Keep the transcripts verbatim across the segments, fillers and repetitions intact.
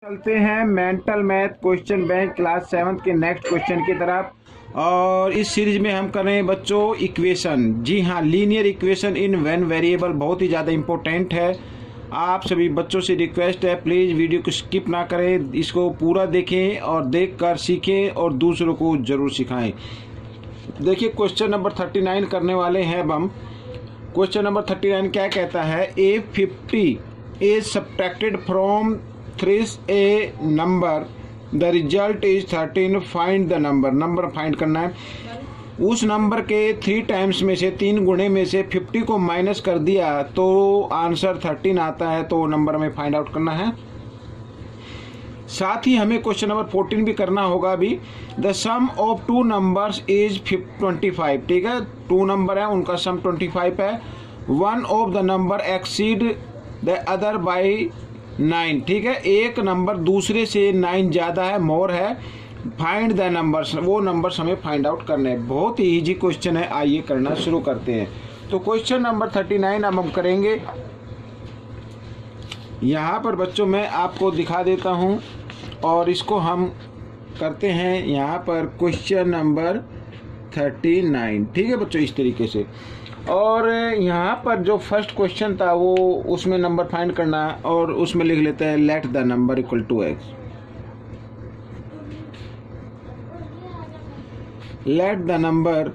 चलते हैं mental math question bank class seventh के नेक्स्ट क्वेश्चन की तरफ। और इस सीरीज में हम कर रहे हैं बच्चों इक्वेशन। जी हाँ, linear equation in one variable बहुत ही ज़्यादा इंपॉर्टेंट है। आप सभी बच्चों से रिक्वेस्ट है, प्लीज़ वीडियो को स्किप ना करें, इसको पूरा देखें और देख कर सीखें और दूसरों को ज़रूर सिखाएं। देखिए क्वेश्चन नंबर थर्टी नाइन करने वाले हैं अब हम। क्वेश्चन नंबर थर्टी नाइन क्या कहता है, a fifty is subtracted from three a number, the result is thirteen, find the number. Number find करना है। उस नंबर के थ्री टाइम्स में से तीन गुणे में से फिफ्टी को माइनस कर दिया तो आंसर थर्टीन आता है, तो नंबर हमें फाइंड आउट करना है। साथ ही हमें क्वेश्चन नंबर फोर्टीन भी करना होगा अभी। The sum of two numbers is twenty five. ठीक है, टू नंबर है, उनका सम ट्वेंटी फाइव है। One of the number exceed the other by nine. ठीक है, एक नंबर दूसरे से नाइन ज़्यादा है, मोर है। फाइंड द नंबर्स, वो नंबर्स हमें फाइंड आउट करने हैं। बहुत ही इजी क्वेश्चन है, आइए करना शुरू करते हैं। तो क्वेश्चन नंबर थर्टी नाइन अब हम करेंगे। यहाँ पर बच्चों मैं आपको दिखा देता हूँ और इसको हम करते हैं यहाँ पर क्वेश्चन नंबर थर्टी नाइन। ठीक है बच्चों, इस तरीके से। और यहाँ पर जो फर्स्ट क्वेश्चन था वो उसमें नंबर फाइंड करना, और उसमें लिख लेते हैं let the number equal to x. Let the number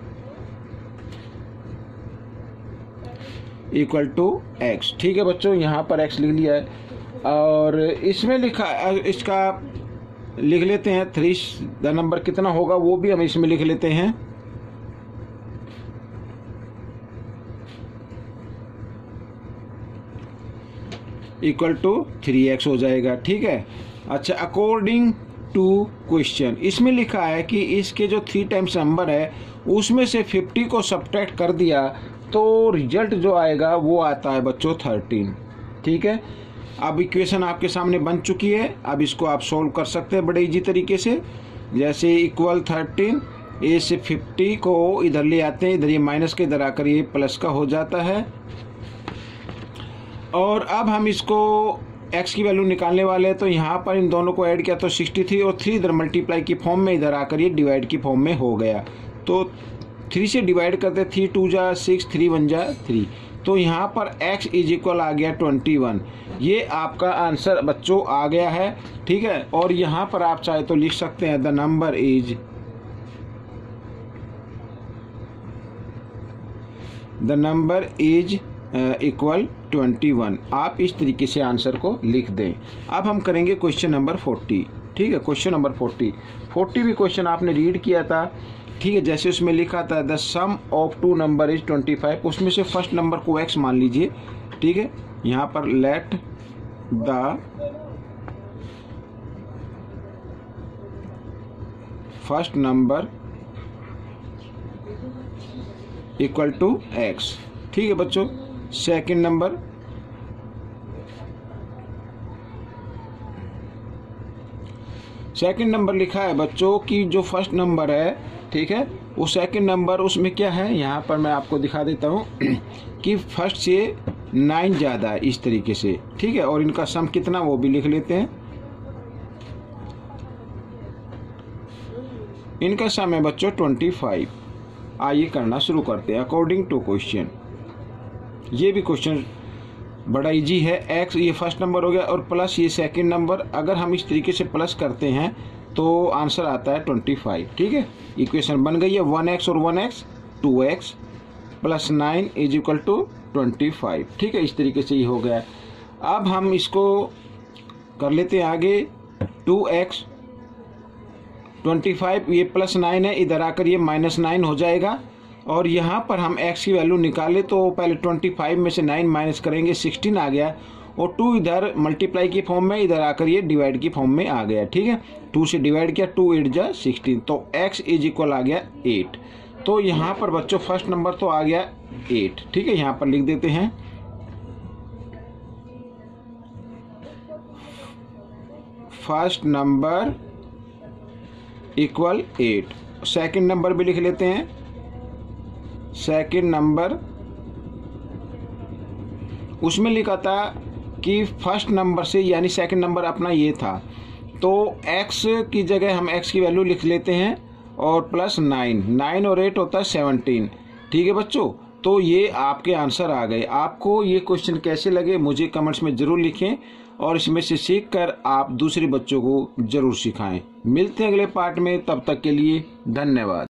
equal to x. ठीक है बच्चों, यहाँ पर एक्स लिख लिया है और इसमें लिखा, इसका लिख लेते हैं थ्री। द नंबर कितना होगा वो भी हम इसमें लिख लेते हैं। इक्वल टू थ्री एक्स हो जाएगा। ठीक है, अच्छा, अकॉर्डिंग टू क्वेश्चन इसमें लिखा है कि इसके जो थ्री टाइम्स नंबर है उसमें से फिफ्टी को सब्ट्रैक्ट कर दिया तो रिजल्ट जो आएगा वो आता है बच्चों थर्टीन। ठीक है, अब इक्वेशन आपके सामने बन चुकी है। अब इसको आप सोल्व कर सकते हैं बड़े इजी तरीके से। जैसे इक्वल थर्टीन, ए से फिफ्टी को इधर ले आते हैं, इधर ये माइनस के इधर आकर ये प्लस का हो जाता है। और अब हम इसको x की वैल्यू निकालने वाले हैं, तो यहाँ पर इन दोनों को ऐड किया तो सिक्सटी थ्री, और थ्री इधर मल्टीप्लाई की फॉर्म में, इधर आकर ये डिवाइड की फॉर्म में हो गया। तो थ्री से डिवाइड करते, थ्री टू जा सिक्स, थ्री वन जा थ्री, तो यहाँ पर x इज इक्वल आ गया ट्वेंटी वन। ये आपका आंसर बच्चों आ गया है। ठीक है, और यहाँ पर आप चाहे तो लिख सकते हैं the number is the number is equal twenty one. आप इस तरीके से आंसर को लिख दें। अब हम करेंगे क्वेश्चन नंबर फोर्टी। ठीक है, क्वेश्चन नंबर फोर्टी फोर्टी भी क्वेश्चन आपने रीड किया था। ठीक है, जैसे उसमें लिखा था the sum of two number is twenty five, उसमें से फर्स्ट नंबर को एक्स मान लीजिए। ठीक है, यहाँ पर let the first number equal to x. ठीक है बच्चों, सेकंड नंबर, सेकंड नंबर लिखा है बच्चों कि जो फर्स्ट नंबर है, ठीक है, वो सेकंड नंबर उसमें क्या है, यहाँ पर मैं आपको दिखा देता हूँ कि फर्स्ट से नाइन ज़्यादा है, इस तरीके से। ठीक है, और इनका सम कितना वो भी लिख लेते हैं। इनका सम है बच्चों ट्वेंटी फाइव। आइए करना शुरू करते हैं अकॉर्डिंग टू क्वेश्चन। ये भी क्वेश्चन बड़ा इजी है। एक्स ये फर्स्ट नंबर हो गया और प्लस ये सेकंड नंबर, अगर हम इस तरीके से प्लस करते हैं तो आंसर आता है ट्वेंटी फाइव। ठीक है, इक्वेशन बन गई है। वन एक्स और one x, two x plus nine is equal to twenty five. ठीक है, इस तरीके से ये हो गया। अब हम इसको कर लेते हैं आगे। टू एक्स ट्वेंटी फाइव, ये प्लस नाइन है, इधर आकर ये माइनस नाइन हो जाएगा। और यहाँ पर हम x की वैल्यू निकाले तो पहले ट्वेंटी फाइव में से नाइन माइनस करेंगे, सिक्सटीन आ गया। और टू इधर मल्टीप्लाई की फॉर्म में, इधर आकर ये डिवाइड की फॉर्म में आ गया। ठीक है, टू से डिवाइड किया, टू एट जा सिक्सटीन, तो x इज इक्वल आ गया एट। तो यहाँ पर बच्चों फर्स्ट नंबर तो आ गया एट। ठीक है, यहाँ पर लिख देते हैं first number equal eight. Second number भी लिख लेते हैं, सेकंड नंबर उसमें लिखा था कि फर्स्ट नंबर से यानी सेकंड नंबर अपना ये था, तो x की जगह हम x की वैल्यू लिख लेते हैं और प्लस नाइन, नाइन और एट होता है सेवनटीन। ठीक है बच्चों, तो ये आपके आंसर आ गए। आपको ये क्वेश्चन कैसे लगे मुझे कमेंट्स में ज़रूर लिखें और इसमें से सीख कर आप दूसरे बच्चों को ज़रूर सिखाएं। मिलते हैं अगले पार्ट में, तब तक के लिए धन्यवाद।